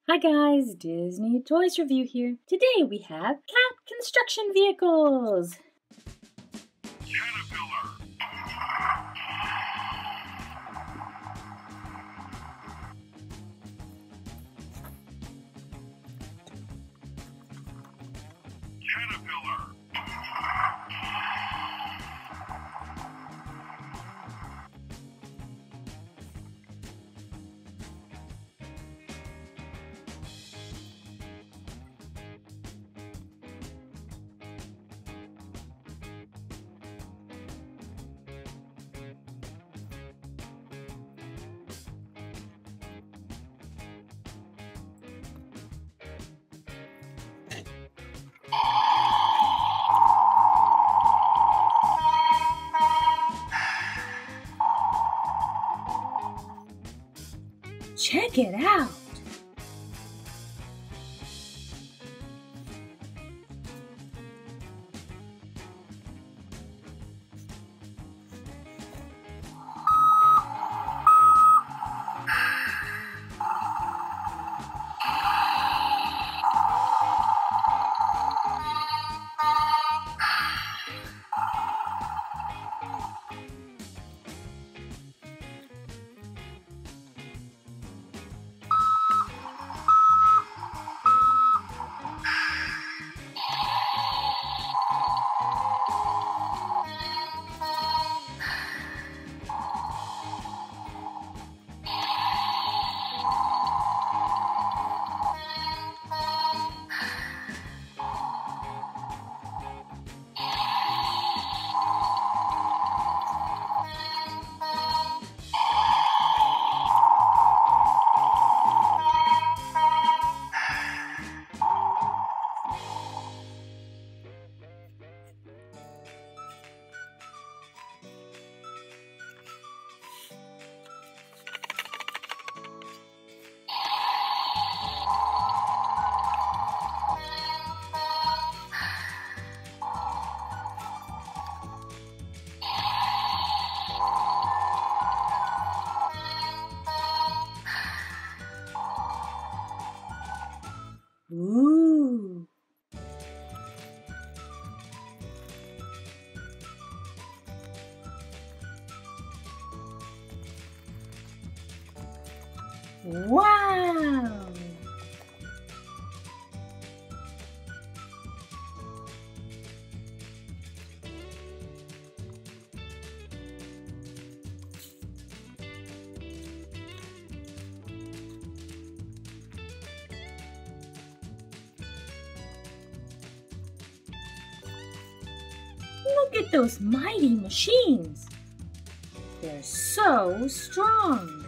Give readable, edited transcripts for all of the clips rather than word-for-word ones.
Hi guys, Disney Toys Review here. Today we have cat construction vehicles. Caterpillar. Caterpillar. Check it out! Ooh! Wow! Look at those mighty machines! They're so strong!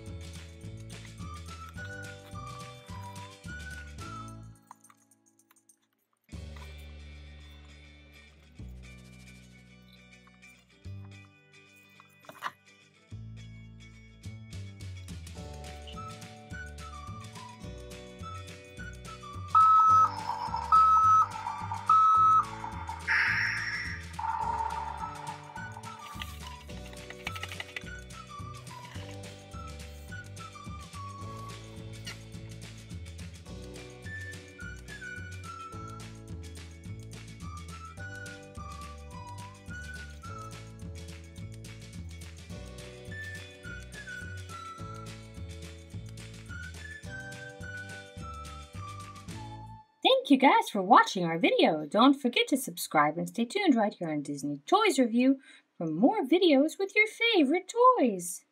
Thank you guys for watching our video. Don't forget to subscribe and stay tuned right here on Disney Toys Review for more videos with your favorite toys.